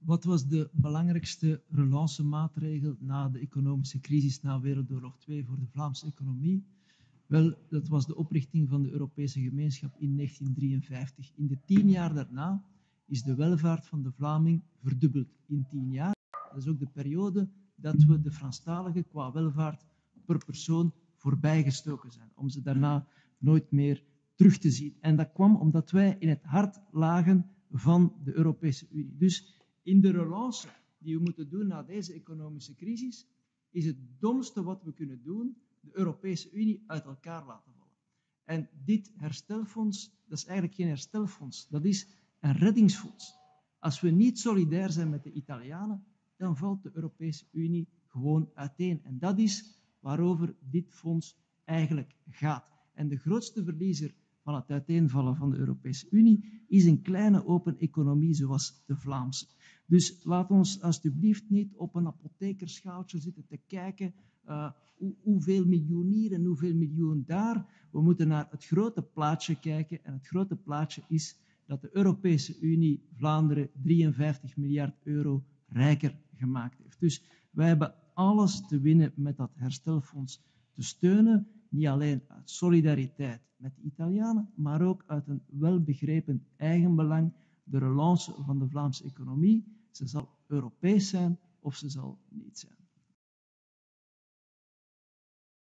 Wat was de belangrijkste relancemaatregel na de economische crisis na Wereldoorlog II voor de Vlaamse economie? Wel, dat was de oprichting van de Europese gemeenschap in 1953. In de 10 jaar daarna is de welvaart van de Vlaming verdubbeld in 10 jaar. Dat is ook de periode dat we de Franstaligen qua welvaart per persoon voorbijgestoken zijn, om ze daarna nooit meer terug te zien. En dat kwam omdat wij in het hart lagen van de Europese Unie. Dus in de relance die we moeten doen na deze economische crisis, is het domste wat we kunnen doen de Europese Unie uit elkaar laten vallen. En dit herstelfonds, dat is eigenlijk geen herstelfonds, dat is een reddingsfonds. Als we niet solidair zijn met de Italianen, dan valt de Europese Unie gewoon uiteen. En dat is waarover dit fonds eigenlijk gaat. En de grootste verliezer van het uiteenvallen van de Europese Unie is een kleine open economie zoals de Vlaamse. Dus laat ons alsjeblieft niet op een apothekerschaaltje zitten te kijken hoeveel miljoen hier en hoeveel miljoen daar. We moeten naar het grote plaatje kijken en het grote plaatje is dat de Europese Unie Vlaanderen 53 miljard euro rijker gemaakt heeft. Dus wij hebben alles te winnen met dat herstelfonds te steunen, niet alleen uit solidariteit met de Italianen, maar ook uit een welbegrepen eigenbelang, de relance van de Vlaamse economie. Ze zal Europees zijn of ze zal niet zijn.